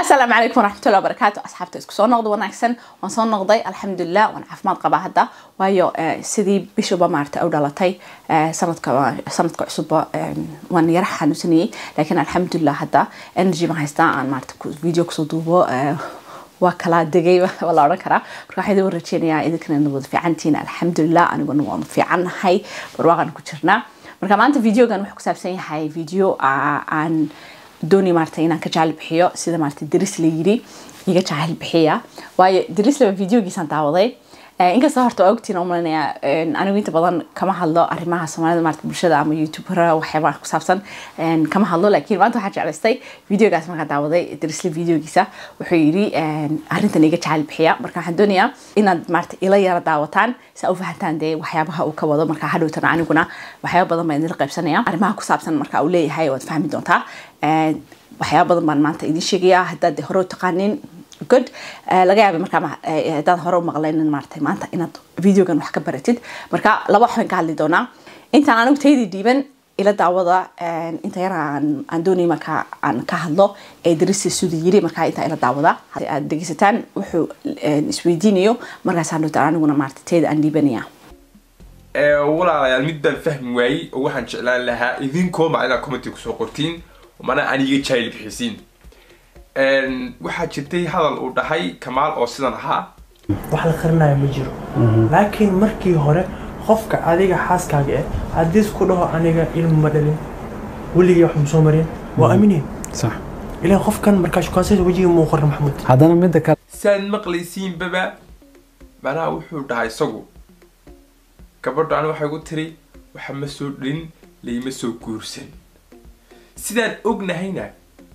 السلام عليكم ورحمة الله وبركاته. أصحابتي اسكو سو نقض وناكسن وان سو نقضي الحمد لله وان عافماد قبا هدا وايو سيدي بيشوبا مارتا او دالتاي سندك عصبا وان يرح حنوسني لكن الحمد لله هدا انرجي ما هيستا ان مارتا فيديو كسو دوبو وكلا دغاي ولا oran kara marka waxay idin rajeenayaa idinkana nabad fiicantiin alxamdulillah aniguna waan fiicanahay barwaaqan ku jirnaa marka maanta videogan wuxuu ku saabsan yahay video aan dooni maartay inaan ka jacayl bixiyo sida maartay daris la yiri iga jacayl bixiya waayo daris la videogiisan daawaday inkastoo horta ogtiin oo malanaya anigu inta badan kama hadlo arrimaha Soomaalida maartay bulshada ama YouTuber waxyaabo ku saabsan kama hadlo laakiin maanta waxaan jeclaystay videogaas markaan daawaday daris la videogiisa wuxuu yiri arrintan iga jacayl bixiya marka waxaan doonayaa inaad maartay ila yara daawataan si aad u fahantaan waxyaabaha uu ka wado marka hadhowtan aniguna waxyaabo badan baan idin qaybsanaya arrimaha ku saabsan marka uu leeyahay waad fahmi doontaa waxyaabo badan baan maanta idin sheegaya haddaad hore u taqaanin good laga yaabay marka dad hore u maqleen maartay maanta inaad videogan wax ka baratid marka laba wax ka hadli doona intaan anigu teedii diiban ila daawada inta yar aan doonay marka aan ka hadlo ee daris sida yiri marka inta ila daawada aad degisataan wuxuu isweydiinayo markaas aan doontaa aniguna maartay teed aan diibanaya walaalayaal mid baan fahmi waayay oo waxaan jeclaan lahaa idinkoo macna comment ku soo qortiin mana aniga jacayl bixisiin waxaa jirtay hadal uu dhahay Kamaal oo sidan ahaa wax la qarinayo ma jiro laakiin markii hore qofka adiga xaaskaaga ah hadii isku dhaho aniga ilmo ma dhalin waliga wax soo marin waa aamineen صح ilaa qofkan markaa shukaansayd wajiga muu qoran maxamed hadana mid ka saan maqlaysiin baba bana wuxuu dhahay isagu gabadhu aan waxay ugu tiri waxa ma soo dhalin leeyma soo guursan sidaan ognahayna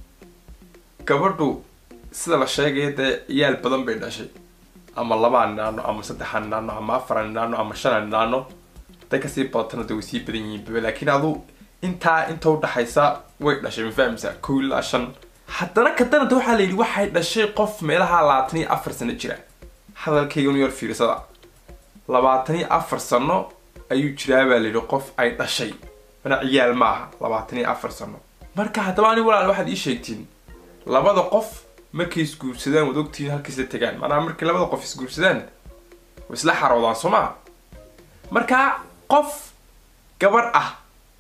gabadhu sida la sheegay yaal badan bay dhashay ama laba naano ama saddex naano ama afar naano ama shan naano dadka si badan way sii badan yihiin laakiin adu inta u dhaxaysa way dhashay ma fahamsa kool shan haddana kadana waxa la yiri waxay dhashay qof meelaha 24 sano jira hadalkayga inuu yar fiirsada 24 sano ayuu jiraa baa la yiri qof ay dhashay mana ciyaal maaha 24 sano marka hadaba ani walaal waxaad ii sheegtiin labada qof markay isguursadaan wad ogtiin halkiisa tagaan maana markay labada qof isguursadaan isla xaroodaan Soomaa marka qof gabar ah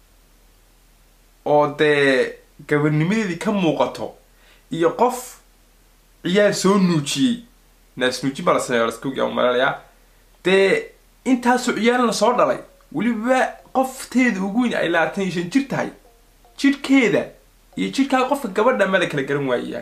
oo gabarnimadeedii ka muuqato iyo qof ciyaar soo nuujiyay naas nuuji bala sameeyo isku yawmalaya intaas ciyaarna soo dhalay waliba qofteedu ugu weyn ay 25 jir tahay jirkeeda iyo jirka qofka gabadha ma la kala garan waayay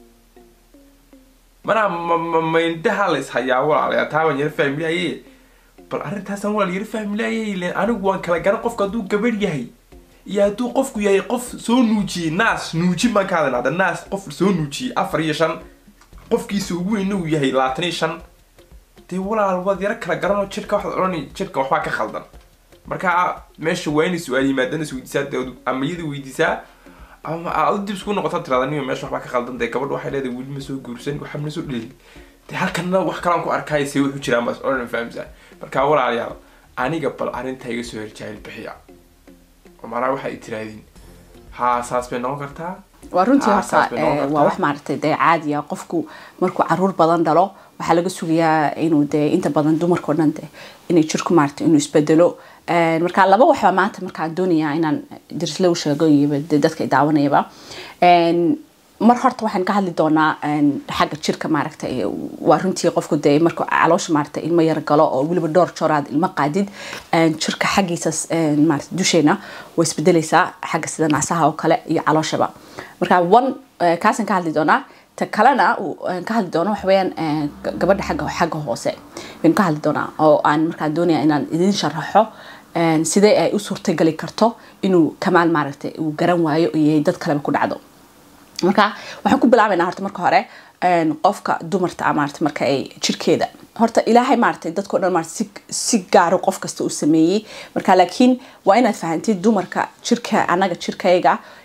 ma indaha la ishayaa walaalayaal taaban yar fahmiyay bal arintaas aan walaal yar fahmiyay anigu waan kala garan qofka haduu gabadh yahay iyo haduu qofku yahay qof soo nuuji naas nuuji ma ka hadana naas qof soo nuuji 4 iyo 5 qofkiisa ugu weyn uu yahay 25 walaal wad yar kala garan jirka wax oran jirka waxa ka khaldan marka meesha wayni su'aal yimaadana isweydiisaa ama yidi weydiisaa ama aad dib isku noqoto tiraadaniyo meesha waxba ka khaldan gabadh waxay leedahay wili ma soo guursan waxa ma soo dhalin halkana wax kale aan ku arkay si wuxuu jiraa mas oran fahamsan marka walaalayaal aniga bal arinta iga soo horjeel bixiya mara waxa ay tiraadin ha saas bay noqon kartaa waa runtii horta waa wax maartay caadi ah qofku markuu caruur badan dhalo waxa laga sugayaa inuu inta badan dumarka oo dhan inay jirku maartay inuu isbedelo marka laba wax maanta marka doonaya inaan daris la sheego dadka daawanayaba mar horta waxaan ka hadli doonaa xagga jirka maaragtay waa runtii qofku markuu caloosha maartay ilmo yar galo oo waliba door joraad ilmo qaadid jirka xagiisa maartay dusheena way isbedelaysaa xagga sida naasaha oo kale iyo calooshaba marka kaasan ka hadli doonaa ta kalena ka hadli doono wax weeyaan gabadha xagga hoose in ka hadli doonaa oo aan marka doonaya inaan idin sharaxo sidee ay u suurtagali karto inuu Kamaal maaragtay uu garan waayo iyo dad kale ku dhacdo marka waxaan ku bilaabaynaa horta marka hore qofka dumarta maartay marka ay jirkeeda horta ilaahay maartay dadka dhan maartay si gaar ah qof kasta uu sameeyay marka laakiin waa inaad fahantid dumarka jirka anaga jirkayga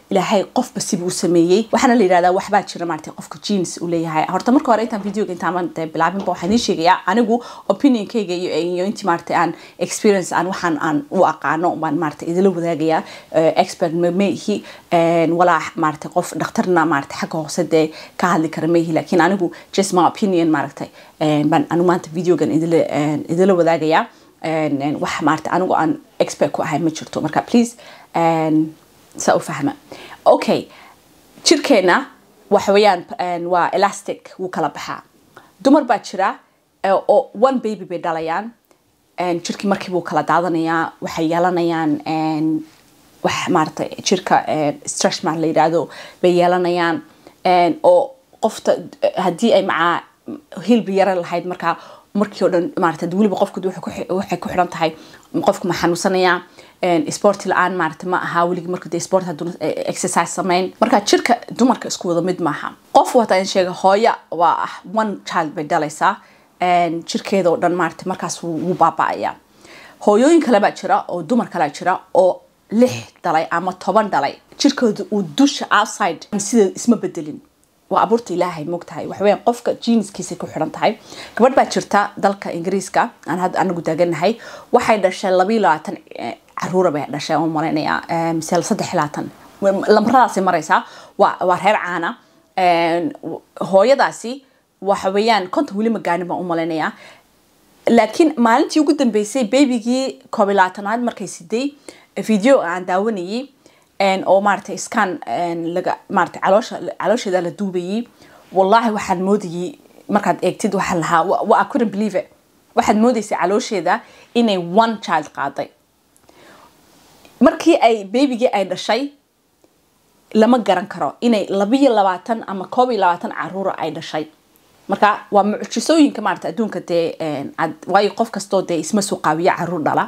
ilaahay qofba sibuu sameeyay waxaana la yiraahdaa waxba jira maartay qofka genes u leeyahay horta marka hore intaan videoga intaan bilaabin baa waxaan sheegayaa anigu opinionkayga iyo intii maartay aan experience aan waxaan aan u aqaano baan maartay idila wadaagaya expert meehi wala maartay qof dhakhtarna maartay xagga hoose ka hadli kara meehi laakiin anigu just my opinion maartay baan anu maanta videogan idila wadaagaya wax maartay anigu aan expert ku ahay ma jirto marka please سأفهمه. أوكي. شركنا وحويان وإلاستيك وكلا بحا. دمر باتشرا أو one baby بداليان. شركة مركب وكلا دادنيا وحيالنيان وح مارت شركة stretch مع اللي رادو بيالنيان أو قفت هدي أي مع هيل بيرا الهيد مركا مركيودن مارت دولي بقف كده وحكو حرام تهاي مقفكم محنوسنيا sport الآن مارت ما هاولي مركز sport هدون exercise سمين مركز شركة دو مركز سكوذا مد معها قف وقتين شيء هاي one child بداليسا شركة دو دن مارت مركز وبابايا هايوين كلا بتشرا أو دو مركز لا تشرا أو لح دلاي أما طبعا دلاي شركة ودوش outside نسيد اسمه بدلين وعبرت إلهي مقتهاي وحوين قفك جينز كيسي كحران تهاي كبر باتشرتا دالك إنجريسكا أنا قد أجنهاي واحد دشة لبيلا عرورة به دشة ومرينيا مثال صدح لاتن لما راسي مريسا وهر عانا هو يداسي وحويان كنت ولي مجانبة ومرينيا لكن ما أنت يوجد بيسي بيبيجي قبلاتنا مركزي دي فيديو عن داوني أو مارتي إسكان لقى مارتي علوش هذا الدوبي والله واحد مودي مركز اكتد وحلها و I couldn't believe it واحد مودي سي علوش هذا إنه one child قاضي مركي أي بيبي جي أي دشي لما جرن كرا إنه لبي لبعتن أما كوبي لبعتن عرورة أي دشي مركا ومعجسوين كمارت أدون كده وايقف كستو ده اسمه سقاوية عرور دلا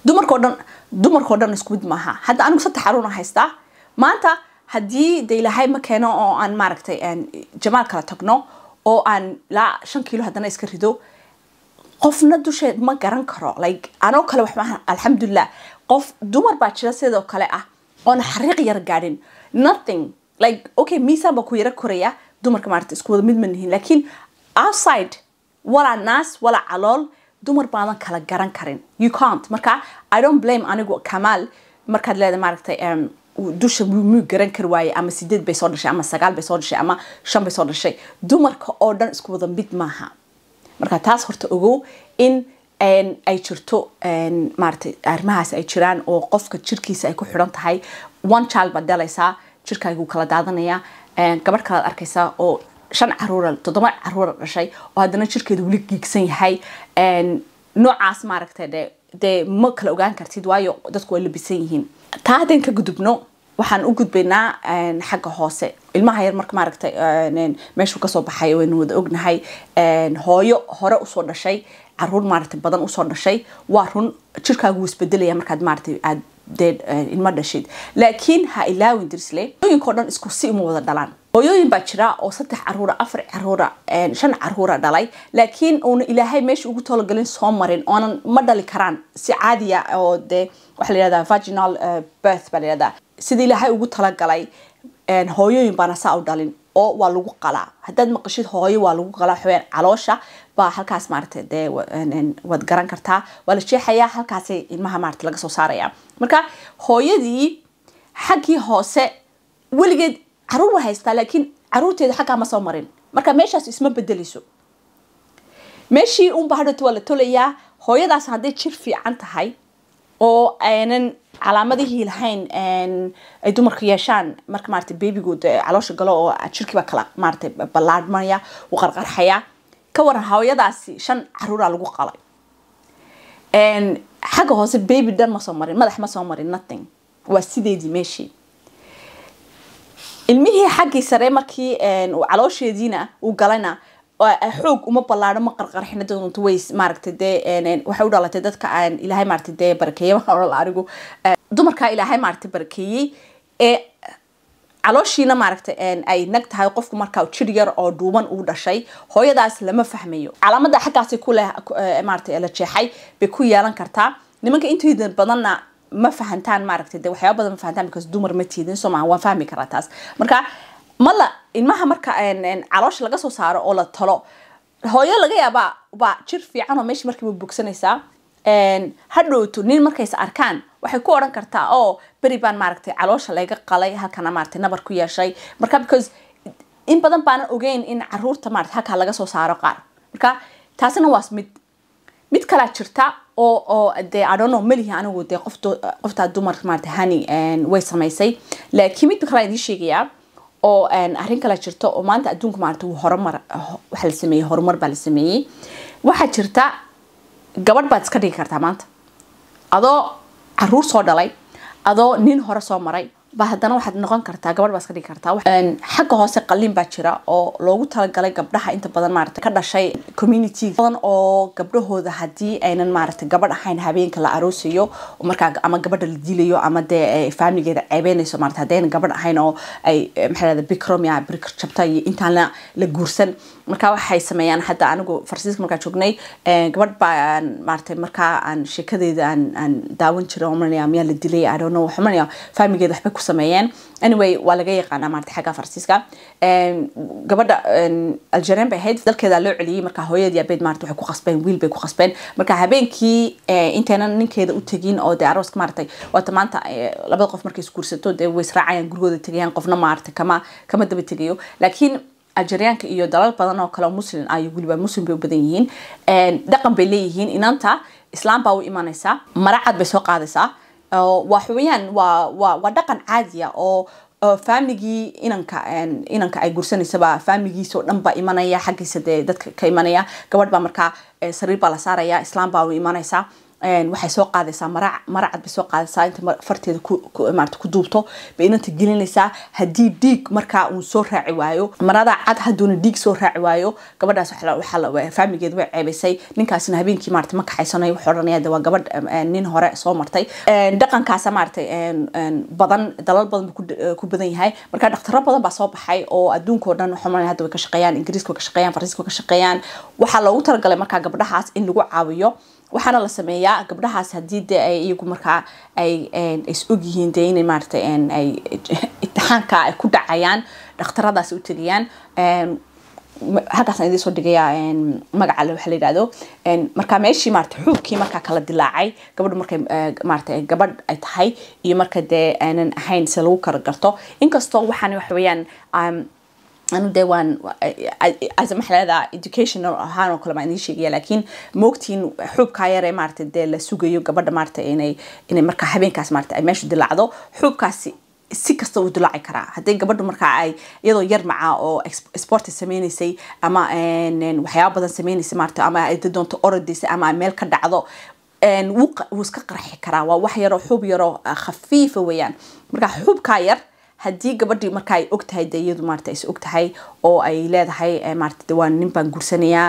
دمر كودن اسكود معها هذا أنا قصدت حرورنا هستا ما أنت هدي ده لهاي مكانه أو أن ماركتي أن جمال كلا تقنو أو أن لا 5 كيلو هذا نسكريدو قفنا دوش ما جرن كرا like أنا وكلا وحنا الحمد لله قف دمر باتشلا سيدا وكلا أنا حريق يرجعين nothing like okay ميسا بكويرة كوريا دمر كمارت اسكود منهن لكن outside ولا ناس ولا علول دمر بعضن كلا جرن كارين you can't مركا I don't blame أنا جو كمال مركا لهذا ماركتي دوش مو جرن كرواي أما سيدت بيصير شيء أما سجال بيصير شيء أما شام بيصير شيء دمر كأردن اسكود بيت معها مركا تاس هرت أجو إن أي شرطو مارتي أرمهاس أي شران أو قفك شركي سأكون حرام تهاي one child بدليسا شركة يقول كلا دادنيا كبر كلا أركيسا أو 5 عرورة 7 عرورة شيء وهذا شركة دولي جيكسين هاي نوع عاص ماركته ده مكلا وجان كرتيد وايو دتكو اللي بيسينهن تهدين كجدبنو وحن وجد بينا حاجة خاصة المعايير مرك ماركته ماشوا كصوب حيوان ودقنا هاي هايو هراء أصور شيء عرور ماركته بدن أصور شيء وارون شركة جوز بدلية مركز ماركته ديد المرة شيء لكن هايلاو يدرس ليه يكونن إسكوسي موضة دلان هويين باتشرا أو 6 عرورة 4 عرورة 5 عرورة دلاي لكن أون إلهي مش وجود طلقلين صومرين أنا ما دلي كران سعادية أو ده وحلي هذا vaginal birth بلي هذا سيدي إلهي وجود طلقلي هويين بناسا أو دالين أو والوجو قلا هذا مقصود هوي والوجو قلا حوين علاشة بحالكاس مارت ده ودقران كرتا ولا شيء حياة حالكاسي المها مارت لقى صارية مركا هوي دي حكي هوسة ولقد عرور هايستا لكن عرورتي حكا ما صومرين مركا ماشاس اسمه بدليسو ماشي بهدو ولا توليا هويداس هادي جير fiican tahay oo aanan calaamadihii lahayn ay dumarku yeeshaan marka maartay babygood caloosha galo oo jirkiiba kala maartay ballaadmaya oo qarqarxaya ka waran hooyadaasi 5 caruura lagu qalay xaga hoose baby dan ma soo marin madax ma soo marin nothing waa sideedii meeshii المهي حقي سري مركي وعلوشيدينا وقالنا حوق وما بلارنا ما قرقر حنا دون تويس ماركت دي وحاول على تدك عن إلى هاي ماركت دي بركية وحاول العرقو دمرك إلى هاي ماركت بركية علوشينا ماركت أي نقد هاي قفكم مركا وتشرير أو دوبان أو دشي هو يداس لما فهميه على مدى حكاسي كله ماركت إلى شيء حي بكوي يالن كرتا لما كنتوا يدن بدنا ma fahantaan maaragtay de waxyaabo badan ma fahantaan because dumar ma tiidin soo maaha waan fahmi karaa taas marka mala ilmaha marka caloosha laga soo saaro oo la talo hooyo laga yaabaa baa jir fiican oo meeshii markii bogsanaysaa hadhowto nin markaysa arkaan waxay ku oran kartaa oo beri baan maaragtay caloosha laga qalay halkana maaragtay nabar ku yeeshay marka because in badan baanan ogeyn in caruurta maaragtay halkaa laga soo saaro qaar marka taasina waa mid kala jirta oo de I don't know malihi anigu de qofta dumar maaragtay hani way samaysay laakiin mid kale idin sheegaya oo arrin kala jirta oo maanta adduunka maaragtay horumar waxa la sameeyay horumar baa la sameeyay waxa jirta gabadh baad iska dhigi kartaa maanta adoo caruur soo dhalay adoo nin hore soo maray ba haddana waxaad noqon kartaa gabadh baa iska dhigi kartaa xagga hoose qalliin baa jira oo loogu talagalay gabdhaha inta badan maaragtay ka dhashay community badan oo gabdhahooda haddii aynan maaragtay gabadh ahayn habeenka la aroosiyo markaa ama gabadha la dilayo ama dee familigeeda ceebeynayso maaragtay haddaynan gabadh ahayn oo ay maxay lahda bikromiya bikr jabta iyo intaan la guursan marka waxay sameeyaan hadda anigu farsiiska markaa joognay gabadh baa maaragtay markaa aan sheekadeeda aan daawan jiray oo marnaya miyaa la dilay I don't know waxa marnaya familigeeda waxba ku sameeyeen anyway waa laga yaqaanaa maaragtay xagga farsiiska gabadha Algerian bay ahayd dalkeeda loo celiyay marka hooyadii abeed maaragtay waxay ku qasbeen wiil bay ku qasbeen marka habeenkii intaynan ninkeeda u tagin oo de arooska maaragtay waata maanta labada qof markay isguursato de way israacayaan gurigooda tagayaan qofna maaragtay kama daba tegayo laakiin Algerianka iyo dalal badan oo kale muslim ay waliba muslim bay u badan yihiin dhaqan bay leeyihiin inanta islaam baa u imanaysa maracad bay soo qaadaysaa waxweeyaan waa dhaqan caadi ah oo family inanka ay gursanaysa familigiisa oo dhan baa imanaya xaqiisa dadka ka imanaya gabadh baa markaa sariir baa la saaraya islaam baa u imanaysa waxay soo qaadaysaa maracad bay soo qaadaysaa inta farteeda maarta ku duubto bay inanta gelinaysaa haddii dhiig markaa uu soo raaci waayo marada cad haduuna dhiig soo raaci waayo gabadhaas waxa familigeeda way ceebaysay ninkaasina habeenkii maarta ma kaxaysanayo wuxuu odhanaya waa gabadh nin hore soo martay dhaqankaasa maartay badan dalal badan ku badan yahay marka dhaqtaro badan baa soo baxay oo adduunka oo dhan waxaa hadda way ka shaqeeyaan ingiriiska way ka shaqeeyaan faransiiska way ka shaqeeyaan waxaa loogu talagalay markaa gabdhahaas in lagu caawiyo waxaana la sameeyaa gabdhahaas haddii de ay iyagu markaa ay is og yihiin de inay maaragtay ay imtixaanka ay ku dhacayaan dhakhtaradaas u tegayaan halkaasaan idiin soo dhigayaa magaca waxa la yidhahdo markaa meeshii maaragtay xuubkii markaa kala dilaacay gabadhu markay maaragtay gabadh ay tahay iyo marka dee aanan ahayn si lagu kala garto inkastoo waxaan waxa weeyaan أنا دوان as a محلة educational هانو كل ما نيجي يا لكن موقتين حب كايرة مارت دل سوقيو قبل مارت إني مركا حبين كاس مارت أي ماشي دل عضو حب كاس سكستو ودل عكرا هدي قبل مركا أي يضو يرمع أو سبورت سميني سي أما إن وحياة بدن سميني سي مارت أما إذا دونت أوردي سي أما ميل كده عضو إن وسك قرح كرا ووحيرو حب يرو خفيف ويان مركا حب كاير haddii gabadhii marka ay og tahay iyadu maarta is og tahay oo ay leedahay maarta dawaan nin baan gursanayaa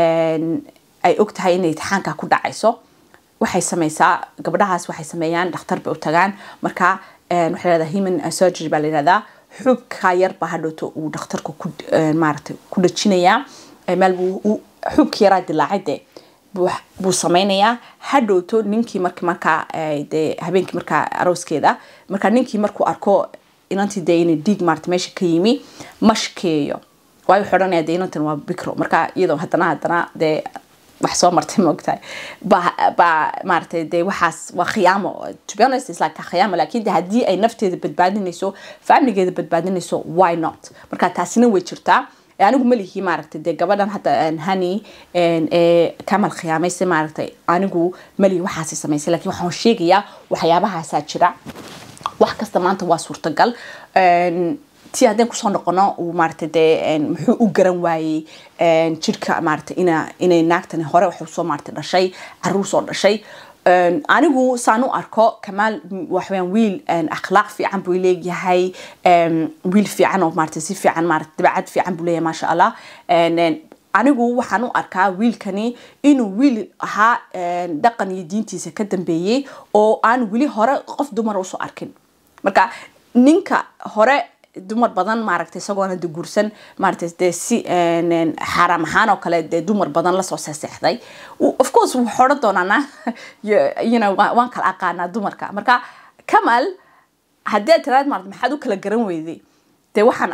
ay og tahay inay imtixaanka ku dhacayso waxay samaysaa gabadhahaas waxay sameeyaan dhakhtar bay u tagaan marka waxay leedahay human surgery baa la yiraahdaa xubka yar baa hadhowto uu dhakhtarku ku maarta ku dhajinayaa meel buu xubka yaraa dilaacay buu samaynayaa hadhowto ninkii markaa habeenkii markaa arooskeeda marka ninkii markuu arko inantii de inay dhiig maarta meesha ka yimi mashkeeyo waayo xidhanaya de inantan waa bikro marka iyadoo haddana dee wax soo martay moogtahay baa maaragtay dee waxaas waa khiyaamo to be honest is like khiyaamo laakiin de haddii ay nafteeda badbaadinayso familigeeda badbaadinayso why not marka taasina way jirtaa anigu malihi maaragtay de gabadhan hadda hani kamal khiyaamaysa maaragtay anigu malihi waxaas samaysay laakiin waxaan sheegayaa waxyaabahaas jira wax kasta maanta waa suurtagal tii hadeen ku soo noqono uu maartay de muxuu u garan waayay jirka maartay inay naagtani hore wax soo maartay dhashay caruur soo dhashay anigu saan u arko kamaal waxaan wiil akhlaaq fiican buu leeyahay wiil fiican oo maartay si fiican maartay dabacad fiican buu leeyahay ma sha Allah anigu waxaan u arkaa wiilkani inuu wiil ahaa dhaqan iyo diintiisa ka dambeeyay oo aan wili hore qof dumar u soo arkin marka ninka hore dumar badan maaragtay isagoona de guursan maaragtay de si xaraam ahaan oo kale de dumar badan la soo seexday of course wuu xoran doonaa you know waan kala aqaanaa dumarka marka Kamal haddii tiraad maaragtay maxaad u kala garan weyday de waxaan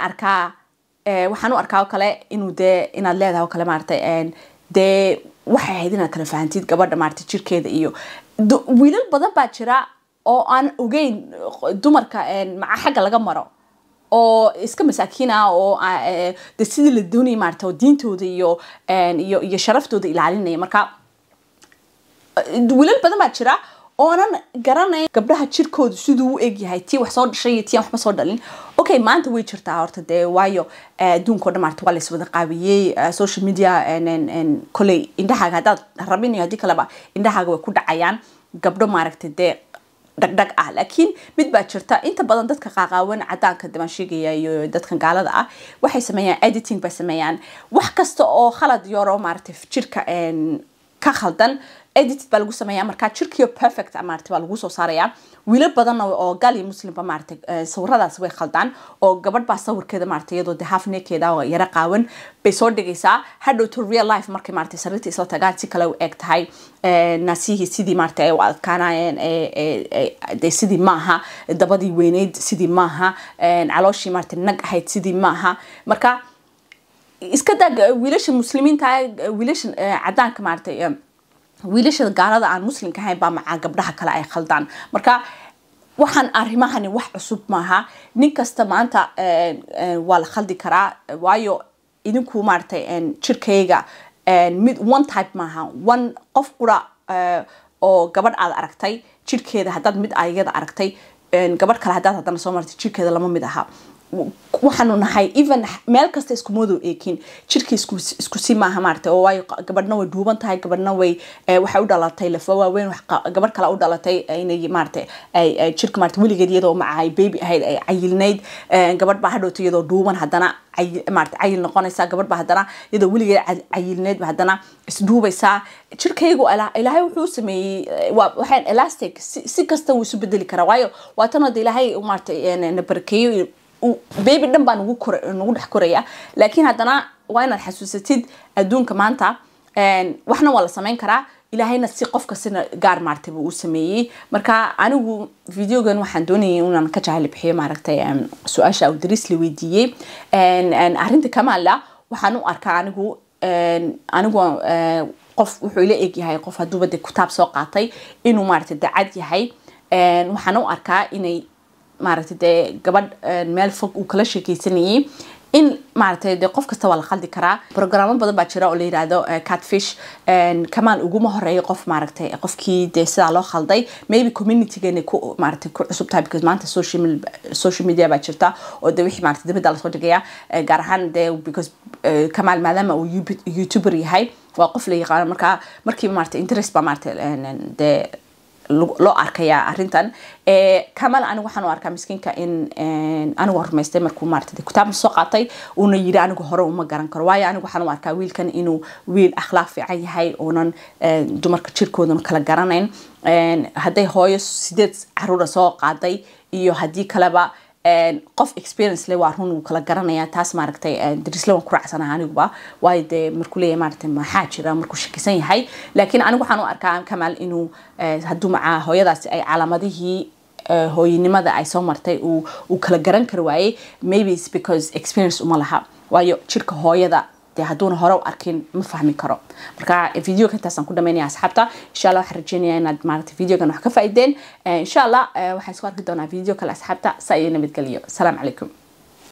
u arkaa kale inuu de inaad leedahay oo kale maaragtay de waxay ahayd inaad kala fahantid gabadha maaragtay jirkeeda iyo wiilal badan baa jira oo aan ogeyn dumarka maca xagga laga maro oo iska masaakiin ah oo de sidii la doonayay maaragtay diintooda iyo sharaftooda ilaalinaya marka wiilal badan baa jira oonan garanay gabdhaha jirkooda siduu u eg yahay tii wax soo dhashay iyo tii waxba soo dhalin okay maanta way jirtaa horta de waayo adduunka oo maarta waa la iswada qaabiyay social media kolay indhahaaga hadaad rabin iyo hadii kaleba indhahaaga way ku dhacayaan gabdho maaragtay de dhagdhag ah laakiin mid baa jirta inta badan dadka qaaqaawan cadaanka dama sheegaya iyo dadka gaalada ah waxay sameeyaan editing bay sameeyaan wax kasta oo khalad yaro maaragtay jirka ka khaldan edit baa lagu sameeyaa marka jirkiyo perfect maaragtay baa lagu soo saaraya wiilal badan oo gaal iyo muslim ba maaragtay sawiradaas way khaldaan oo gabadh baa sawirkeeda maaragtay iyadoo half naked oo yara qaawan bay soo dhigaysaa hadhow to real life markay maaragtay sariirta isla tagaan si kale u eg tahay nasihi sidii maaragtay ay adkaanayeen de sidii maaha dabadii weyneyd sidii maaha calooshii maaragtay nag ahayd sidii maaha marka iska dag wiilasha muslimiinta wiilasha cadaanka maaragtay wiilasha gaalada aan muslimka ahayn baa maca gabdhaha kale ay khaldaan marka waxaan arrimahani wax cusub maaha nin kasta maanta waa la khaldi karaa waayo idinku maaragtay jirkayga mid one type maaha one qof qura oo gabadh aad aragtay jirkeeda haddaad mid ayada aragtay gabadh kale haddaad haddana soo martay jirkeeda lama mid aha waxaanu nahay even meel kasta isku moodo eekin jirka isku si maaha maartay oo way gabadhna way duuban tahay gabadhna way waxa u dhalatay lafa waaweyn gabadh kale u dhalatay inay maartay ay jirka maartay wiligeed iyadoo macay baby ahayd ay cayilnayd gabadh baa hadhowtay iyadoo duuban haddana maartay cayil noqonaysa gabadh baa haddana iyadoo wiligeed cayilnayd baa haddana isduubaysa jirkaygu ilaahay wuxuu sameeyay waxaan elastic si kasta uu isu bedeli karaa waayo waa tan oo ilaahay maartay na barakeeyo baby dhan baa nagu dhex koraya laakiin haddana waa inaad xasuusatid adduunka maanta waxna waa la samayn karaa ilaahayna si qofka sina gaar maartay buu u sameeyay marka anigu videogan waxaan doonayay inaan ka jahli bixiyo maaragtay su'aasha uu daris la weydiiyay arrinta Kamala waxaan u arkaa anigu qof wuxuu ila eg yahay qof hadduu bad kitaab soo qaatay inuu maartay dacad yahay waxaan u arkaa inay maaragtay de gabadh meel fog uu kala sheekaysanayay in maaragtay de qof kasta waa la khaldi karaa programo badan baa jira oo la yiraahdo catfish Kamal uguma horeeyo qof maaragtay qofkii de sida loo khalday maybe community-geena ku maaragtay ku cusub tahay because maanta social media baa jirta oo de wixii maaragtay dibadda la soo dhigaya gaar ahaan de because Kamal maadaama uu youtuber yahay waa qof la yaqaan markii maaragtay interest baa maaragtay de loo arkaya arrintan Kamal anigu waxaan u arkaa miskiinka in anigu hormaystay markuu maartay kitaab soo qaatay una yiri anigu hore uma garan karo waayo anigu waxaan u arkaa wiilkan inuu wiil akhlaaq fiican yahay oonan dumarka jirkooda kala garanayn haday hooyo 8 caruur soo qaaday iyo hadii kaleba qof experience leh waa run uu kala garanaya taas maaragtay darisla waan ku raacsanahay aniguba way de markuu leeyahay maaragtay maxaa jira markuu shakisan yahay laakiin anigu waxaan u arkaa Kamal inuu haduu maca hooyadaas ay calaamadihii hooyinimada ay soo martay uu kala garan karo waayay maybe it's because experience uma laha waayo jirka hooyada de haduuna hore u arkin ma fahmi karo marka video ka taasan ku dhameynaya asxaabta insha Allah waxaan rajeynayaa inaad maaragtay videogan wax ka faa'iideen insha Allah waxaan soo arki doonaa video kale asxaabta sa iyo nabadgelyo salaam calaykum